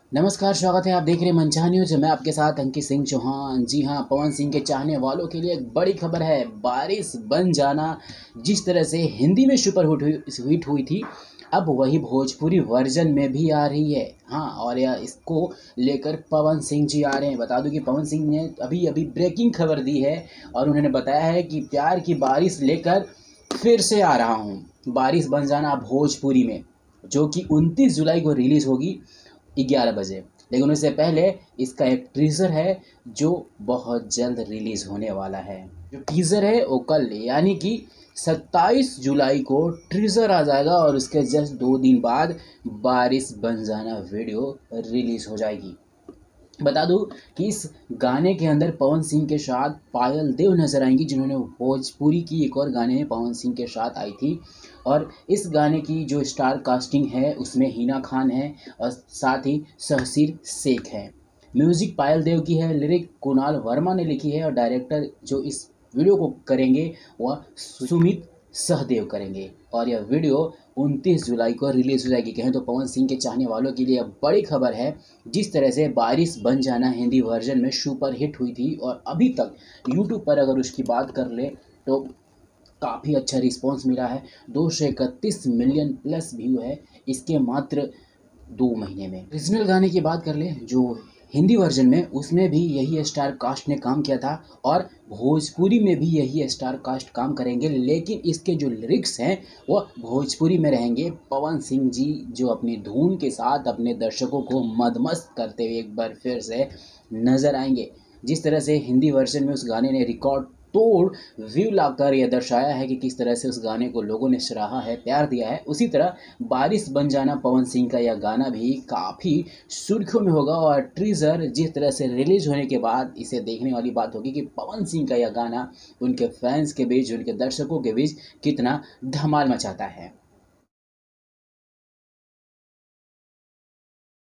नमस्कार, स्वागत है। आप देख रहे हैं मनचाहा न्यूज। मैं आपके साथ अंकित सिंह चौहान। जी हाँ, पवन सिंह के चाहने वालों के लिए एक बड़ी खबर है। बारिश बन जाना जिस तरह से हिंदी में सुपर हिट हुई थी, अब वही भोजपुरी वर्जन में भी आ रही है। हाँ, और यह इसको लेकर पवन सिंह जी आ रहे हैं। बता दूं कि पवन सिंह ने अभी अभी ब्रेकिंग खबर दी है और उन्होंने बताया है कि प्यार की बारिश लेकर फिर से आ रहा हूँ। बारिश बन जाना भोजपुरी में, जो कि 29 जुलाई को रिलीज़ होगी 11 बजे। लेकिन उससे पहले इसका एक टीज़र है जो बहुत जल्द रिलीज़ होने वाला है। जो टीज़र है वो कल यानी कि 27 जुलाई को टीज़र आ जाएगा और उसके जस्ट 2 दिन बाद बारिश बन जाना वीडियो रिलीज़ हो जाएगी। बता दूं कि इस गाने के अंदर पवन सिंह के साथ पायल देव नजर आएंगी, जिन्होंने भोजपुरी की एक और गाने में पवन सिंह के साथ आई थी। और इस गाने की जो स्टार कास्टिंग है उसमें हिना खान है और साथ ही सहसीर शेख है। म्यूजिक पायल देव की है, लिरिक कुणाल वर्मा ने लिखी है और डायरेक्टर जो इस वीडियो को करेंगे वह सुमित सहदेव करेंगे। और यह वीडियो 29 जुलाई को रिलीज़ हो जाएगी। कहें तो पवन सिंह के चाहने वालों के लिए अब बड़ी खबर है। जिस तरह से बारिश बन जाना हिंदी वर्जन में सुपर हिट हुई थी और अभी तक यूट्यूब पर अगर उसकी बात कर ले तो काफ़ी अच्छा रिस्पॉन्स मिला है। 231 मिलियन प्लस व्यू है इसके मात्र 2 महीने में। ओरिजिनल गाने की बात कर ले जो हिंदी वर्जन में, उसमें भी यही स्टार कास्ट ने काम किया था और भोजपुरी में भी यही स्टार कास्ट काम करेंगे, लेकिन इसके जो लिरिक्स हैं वो भोजपुरी में रहेंगे। पवन सिंह जी जो अपनी धुन के साथ अपने दर्शकों को मदमस्त करते हुए एक बार फिर से नज़र आएंगे। जिस तरह से हिंदी वर्जन में उस गाने ने रिकॉर्ड तोड़ व्यू लाकर यह दर्शाया है कि किस तरह से उस गाने को लोगों ने सराहा है, प्यार दिया है, उसी तरह बारिश बन जाना पवन सिंह का यह गाना भी काफ़ी सुर्खियों में होगा। और टीज़र जिस तरह से रिलीज होने के बाद इसे देखने वाली बात होगी कि पवन सिंह का यह गाना उनके फैंस के बीच, उनके दर्शकों के बीच कितना धमाल मचाता है।